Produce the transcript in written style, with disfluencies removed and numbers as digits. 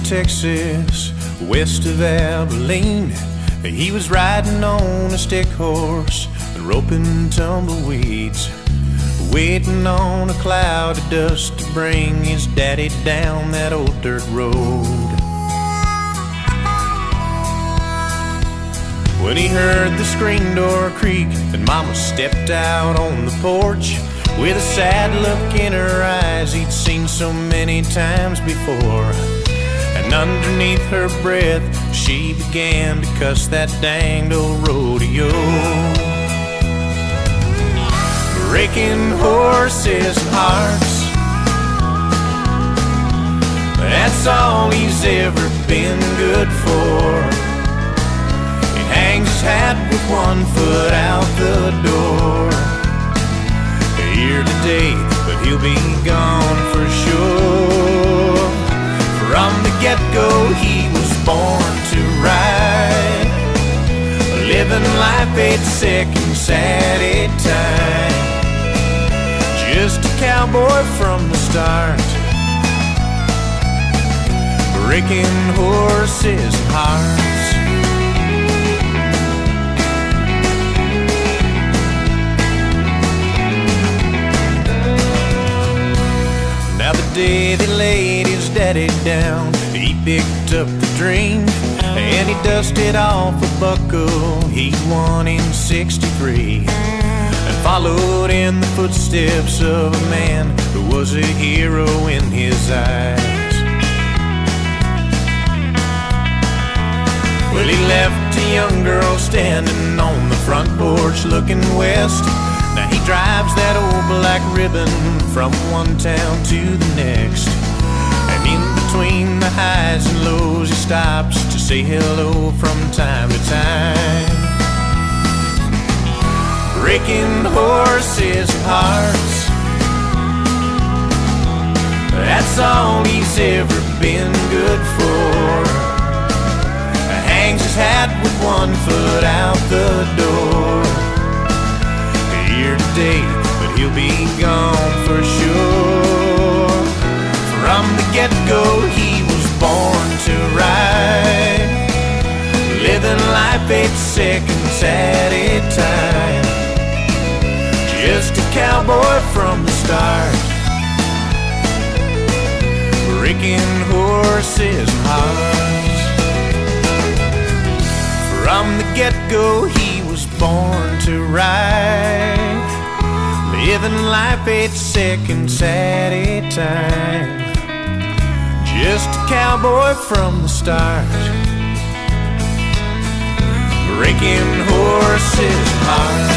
Texas, west of Abilene. He was riding on a stick horse and roping tumbleweeds, waiting on a cloud of dust to bring his daddy down that old dirt road. When he heard the screen door creak and Mama stepped out on the porch with a sad look in her eyes he'd seen so many times before, and underneath her breath she began to cuss that danged old rodeo. Breaking horses and hearts, that's all he's ever been good for. Hangs his hat with one foot out the door. Here today, but he'll be gone for sure. From the get-go he was born to ride, living life ain't seconds at a time. Just a cowboy from the start, breaking horses and hearts. Now the day they laid his daddy down, he picked up the dream and he dusted off a buckle he'd won in '63, and followed in the footsteps of a man who was a hero in his eyes. Well, he left a young girl standing on the front porch looking west. Now he drives that old black ribbon from one town to the next, and in between the highs and lows he stops to say hello from time to time. Breaking horses and hearts, that's all he's ever been good for. Hangs his hat with one foot out the door. Here today, but he'll be gone for sure. From the get-go he was born to ride, living life 8 seconds at a time. Just a cowboy from the start, breaking horses and hearts. From the get-go he was born to ride, living life 8 seconds at a time. Just a cowboy from the start, breaking horses' hearts.